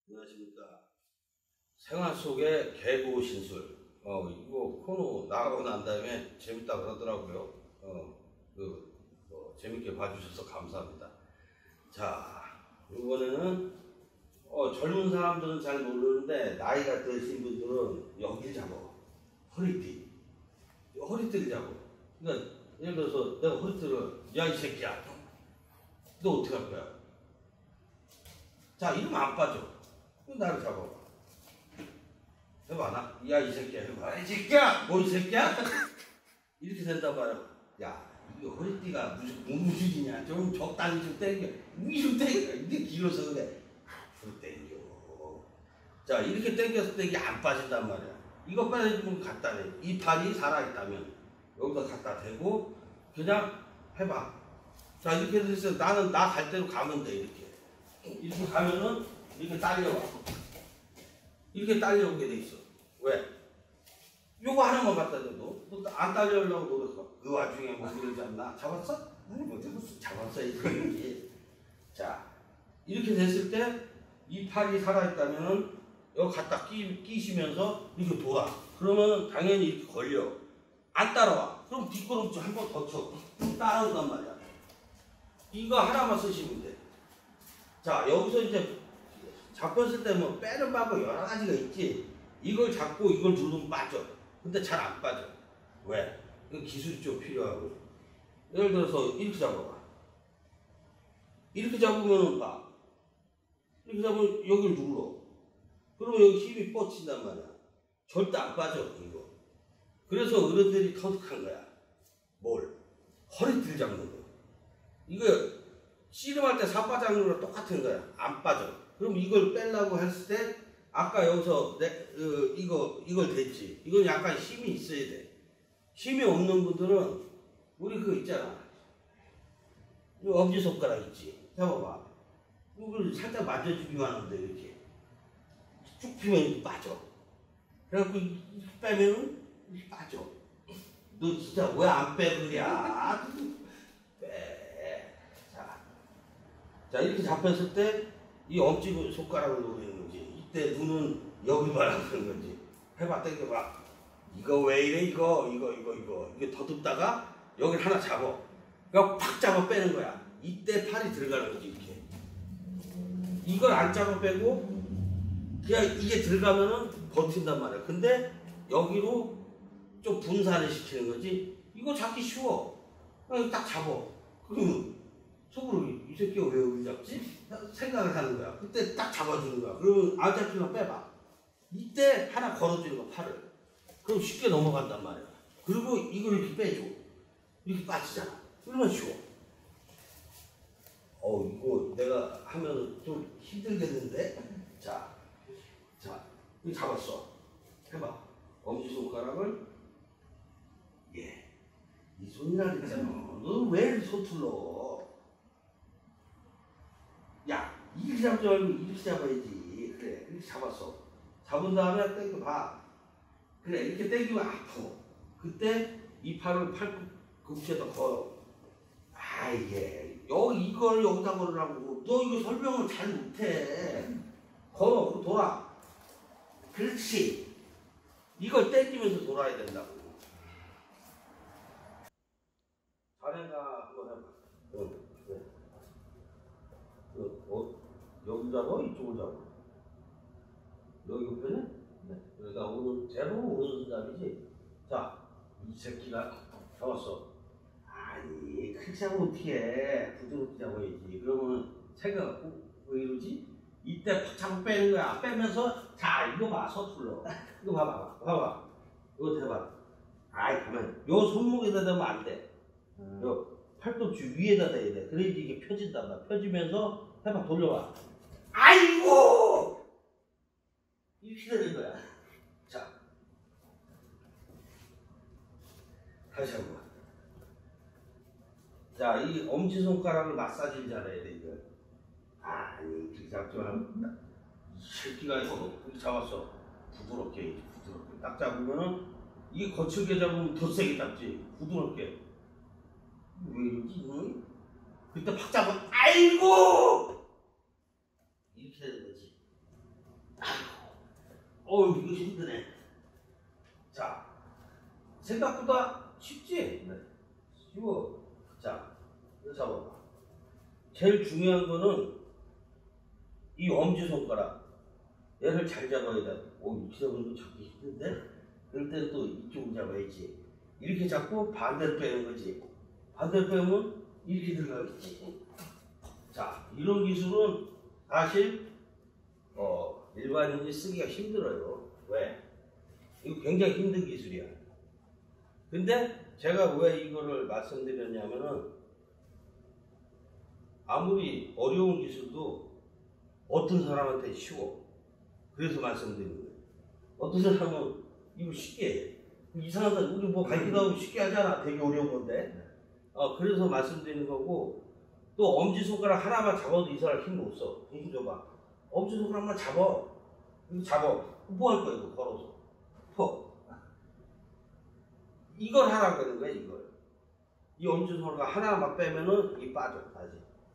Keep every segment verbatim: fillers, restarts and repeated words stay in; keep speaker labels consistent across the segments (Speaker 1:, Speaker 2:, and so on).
Speaker 1: 안녕하십니까. 생활 속의 개고 신술. 어, 이거 코너 나가고 난 다음에 재밌다 그러더라고요. 어, 그, 뭐, 재밌게 봐주셔서 감사합니다. 자, 이번에는, 어, 젊은 사람들은 잘 모르는데, 나이가 드신 분들은 여기 잡아. 허리띠. 허리띠를 잡아. 그러니까, 예를 들어서 내가 허리띠를, 야, 이 새끼야. 너 어떻게 할 거야? 자, 이러면 안 빠져. 나를 잡아봐. 해봐, 나? 야, 이 새끼야. 해봐. 이 새끼야! 뭐, 이 새끼야? 이렇게 된다 봐요. 야, 이거 허리띠가 무슨 무식이냐? 좀 적당히 좀 당겨. 위로 당겨. 이게 길어서 그래. 앞으로 당겨. 자, 이렇게 당겼을 때 이게 안 빠진단 말이야. 이거 빠져주면 갖다 대. 이 팔이 살아있다면 여기다 갖다 대고 그냥 해봐. 자, 이렇게 돼서 나는 나 갈 대로 가면 돼. 이렇게. 이렇게 가면은 이렇게 딸려와. 이렇게 딸려오게 돼 있어. 왜? 요거 하나만 갖다 대도 너 안 딸려오려고 노력해. 그 와중에 뭐 그러지 않나? 잡았어? 아니 뭐 잡았어야지. 자, 이렇게 됐을 때 이 팔이 살아있다면은 여기 갖다 끼, 끼시면서 이렇게 돌아. 그러면 당연히 이렇게 걸려. 안 따라와. 그럼 뒷걸음질 한 번 더 쳐. 따라온단 말이야. 이거 하나만 쓰시면 돼. 자, 여기서 이제 잡혔을 때 뭐 빼는 방법 여러 가지가 있지. 이걸 잡고 이걸 누르면 빠져. 근데 잘 안 빠져. 왜? 이거 기술이 좀 필요하고. 예를 들어서 이렇게 잡아봐. 이렇게 잡으면 봐. 이렇게 잡으면 여기를 눌러. 그러면 여기 힘이 뻗친단 말이야. 절대 안 빠져, 이거. 그래서 어른들이 터득한 거야. 뭘? 허리띠를 잡는 거. 이거 씨름할 때 사빠 잡는 거랑 똑같은 거야. 안 빠져. 그럼 이걸 빼려고 했을 때 아까 여기서 내, 어, 이거 이걸 댔지. 이건 약간 힘이 있어야 돼. 힘이 없는 분들은 우리 그거 있잖아. 이 엄지손가락 있지. 잡아봐. 이걸 살짝 만져주기만 하는데 이렇게 쭉 피면 이렇게 빠져. 그래갖고 이렇게 빼면은 이렇게 빠져. 너 진짜 왜 안 빼 그래야? 빼. 자, 자 이렇게 잡혔을 때 이 엄지 손가락을 노리는 거지. 이때 눈은 여기 바라보는 거지. 해봐, 당겨봐. 이거 왜 이래, 이거, 이거, 이거, 이거. 이게 더듬다가 여기를 하나 잡아. 그러니까 팍 잡아 빼는 거야. 이때 팔이 들어가는 거지, 이렇게. 이걸 안 잡아 빼고, 그냥 이게 들어가면은 버틴단 말이야. 근데 여기로 좀 분산을 시키는 거지. 이거 잡기 쉬워. 그냥 딱 잡아. 그러면 속으로 이 새끼가 왜 여기 잡지? 생각을 하는 거야. 그때 딱 잡아주는 거야. 그러면 안 잡히면 빼봐. 이때 하나 걸어주는 거야, 팔을. 그럼 쉽게 넘어간단 말이야. 그리고 이걸 이렇게 빼줘. 이렇게 빠지잖아. 그러면 쉬워. 어, 이거 내가 하면 좀 힘들겠는데? 자, 자, 이거 잡았어. 해봐. 엄지손가락을, 예. 이 손이라 그랬잖아. 너 왜 서툴러? 야, 이렇게 잡지 말고 이렇게 잡아야지. 그래, 이렇게 잡았어. 잡은 다음에 당겨봐. 그래, 이렇게 당기면 아파. 그때 이 팔을 팔꿈치에다 걸어. 아, 이게 여기 이걸 여기다 걸으라고. 너 이거 설명을 잘 못해. 걸어, 돌아. 그렇지. 이걸 당기면서 돌아야 된다고. 잘해가 한번 해봐. 응. 네. 그, 어, 여기 잡아? 이쪽을 잡아? 여기 편에? 네. 그러니까 오늘 제로 오른손잡이지? 자, 이 새끼가 잡았어. 아니, 크게 잡으면 어떻게 해? 부드럽게 잡아야지. 그러면 새가 왜 이러지? 이때 팍 잡아 빼는 거야. 빼면서, 자, 이거 봐, 서툴러. 이거 봐봐, 봐봐. 이거 대봐. 아이, 가만. 요 손목에다 대면 안 돼. 음. 요 팔꿈치 위에다 대야 돼. 그래야지 이게 펴진단 말이야. 펴지면서 해봐, 돌려봐. 아이고! 이렇게 되는 거야. 자. 다시 한 번. 자, 이 엄지손가락을 마사지를 잘해야 돼, 이거. 아니, 이렇게 잡지 말고. 이 새끼가 이거 잡았어. 부드럽게, 부드럽게. 딱 잡으면은, 이게 거칠게 잡으면 더 세게 잡지. 부드럽게. 왜 이러지, 응? 그때 팍 잡으면, 아이고! 이렇게 되는 거지. 어우, 이거 힘드네. 자, 생각보다 쉽지? 네. 쉬워. 자, 이거 잡아봐. 제일 중요한 거는 이 엄지손가락. 얘를 잘 잡아야 돼. 오, 이렇게 잡는 거 잡기 힘든데? 그럴 때는 또 이쪽을 잡아야지. 이렇게 잡고 반대로 빼는 거지. 반대로 빼면 이렇게 들어가겠지. 자, 이런 기술은 사실 어, 일반인이 쓰기가 힘들어요. 왜? 이거 굉장히 힘든 기술이야. 근데 제가 왜 이거를 말씀드렸냐면은 아무리 어려운 기술도 어떤 사람한테 쉬워. 그래서 말씀드리는 거예요. 어떤 사람은 이거 쉽게 해. 이상한 사람, 우리 뭐 밝기도 하고 쉽게 하잖아. 되게 어려운 건데. 어, 그래서 말씀드리는 거고, 또 엄지손가락 하나만 잡아도 이 사람 힘 못 써. 힘 줘봐. 엄지손가락만 잡아. 이거 잡아. 뭐 할 거야, 이거 걸어서. 퍼. 이걸 하라고 하는 거야, 이걸. 이 엄지손가락 하나만 빼면은 이 빠져, 다시.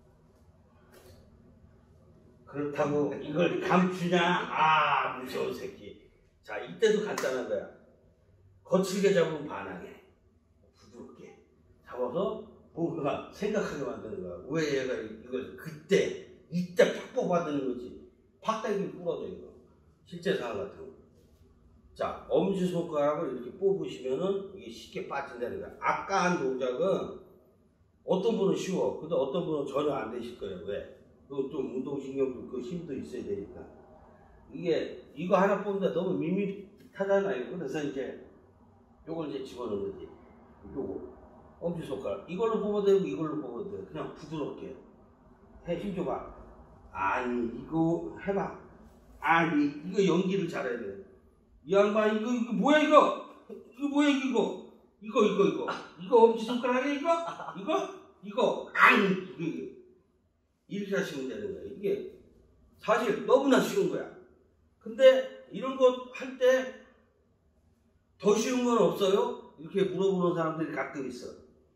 Speaker 1: 그렇다고 이걸 감추냐? 아, 무서운 새끼. 자, 이때도 간단한 거야. 거칠게 잡으면 반항해. 부드럽게 잡아서 뭔가 생각하게 만드는 거야. 왜 얘가 이걸 그때, 이때 팍 뽑아드는 거지. 팍 당기면 부러져, 이거. 실제 상황 같은 거. 자, 엄지손가락을 이렇게 뽑으시면은 이게 쉽게 빠진다는 거야. 아까 한 동작은 어떤 분은 쉬워. 근데 어떤 분은 전혀 안 되실 거예요. 왜? 그 좀 운동신경도 그 힘도 있어야 되니까. 이게 이거 하나 뽑는다 너무 밋밋하잖아요. 그래서 이제 요걸 이제 집어넣는 거지. 요거 엄지손가락 이걸로 뽑아도 되고 이걸로 뽑아도 돼. 그냥 부드럽게 해. 힘 줘봐. 아니 이거 해봐. 아니 이거 연기를 잘해야 돼. 이 양반 이거 이거 뭐야 이거 이거 뭐야 이거 이거 이거 이거 이거 엄지손가락이야 이거 이거 이거 아니 이거 이렇게 하시면 되는 거예요. 이게 사실 너무나 쉬운 거야. 근데 이런 거 할 때 더 쉬운 건 없어요? 이렇게 물어보는 사람들이 가끔 있어.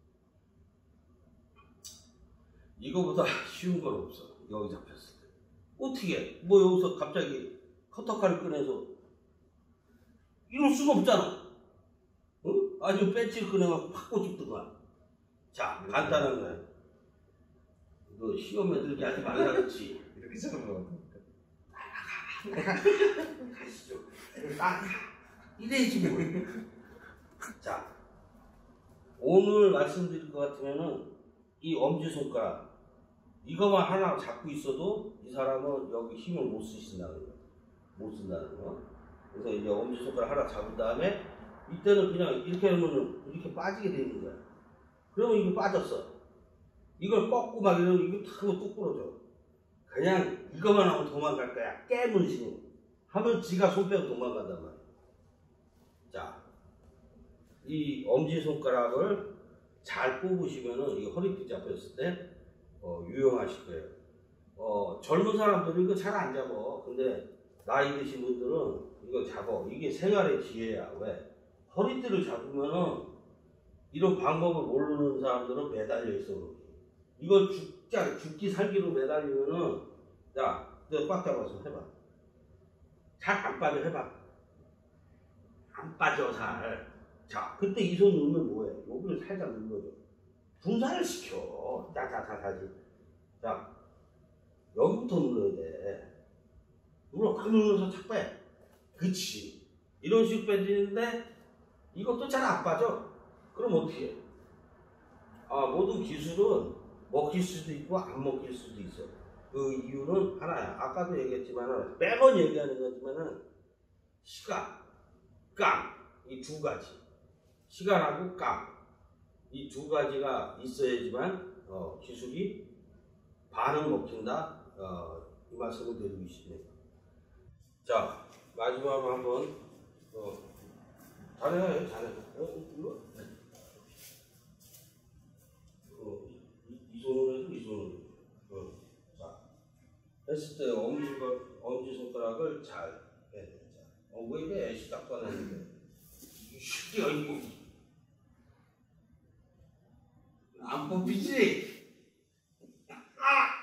Speaker 1: 이거보다 쉬운 건 없어. 여기 잡혔을 때. 어떻게? 뭐 여기서 갑자기 커터칼을 꺼내서 이럴 수가 없잖아. 응? 아주 배지를 꺼내갖고 팍 꽂집더만. 자, 간단한 거야. 너 시험에 들게 하지 말라 그랬지.
Speaker 2: 이렇게 잡는 거 같아.
Speaker 1: 가시죠. 나가. 이래야지 뭐. 자, 오늘 말씀드릴 것 같으면은 이 엄지손가락 이거만 하나 잡고 있어도 이 사람은 여기 힘을 못 쓰신다는 거야. 못 쓴다는 거. 그래서 이제 엄지손가락 하나 잡은 다음에 이때는 그냥 이렇게 하면은 이렇게 빠지게 되는 거야. 그러면 이거 빠졌어. 이걸 꺾고 막 이러면 이거 탁 하면 뚝 부러져. 그냥 이거만 하면 도망갈 거야. 깨문신 하면 지가 손 빼고 도망간단 말이야. 자, 이 엄지손가락을 잘 뽑으시면은 이 허리띠 잡혔을 때 어, 유용하실 거예요. 어, 젊은 사람들은 이거 잘 안 잡아. 근데 나이 드신 분들은 이거 잡아. 이게 생활의 지혜야. 왜? 허리띠를 잡으면은 이런 방법을 모르는 사람들은 매달려 있어. 그렇게. 이걸 죽자, 죽기 살기로 매달리면은, 야, 너 꽉 잡아서 해봐. 잘 안 빠져, 해봐. 안 빠져, 잘. 자, 그때 이 손 누르면 뭐해? 여기를 살짝 눌러줘. 분산을 시켜. 짜자자자지. 자, 여기부터 눌러야 돼. 눌러, 꽉 눌러서 착 빼. 그치. 이런 식으로 빼지는데, 이것도 잘 안 빠져. 그럼 어떻게 해? 아, 모든 기술은 먹힐 수도 있고 안 먹힐 수도 있어. 그 이유는 하나야. 아까도 얘기했지만 매번 얘기하는 거지만은 시간, 깡 이 두 가지. 시간하고 깡 이 두 가지가 있어야지만 어, 기술이 반은 먹힌다. 어, 이 말씀을 드리고 싶네요. 자, 마지막으로 한번 어, 잘해요, 잘해요. 어, 이거? 어, 이, 이 손으로 해도 이 손으로. 어. 자, 했을 때 엄지손가락, 엄지손가락을 잘 해야 돼. 자, 어, 왜 이래? 시작도 안 했는데. 이 새끼야, 이거. 안 뽑히지? 아!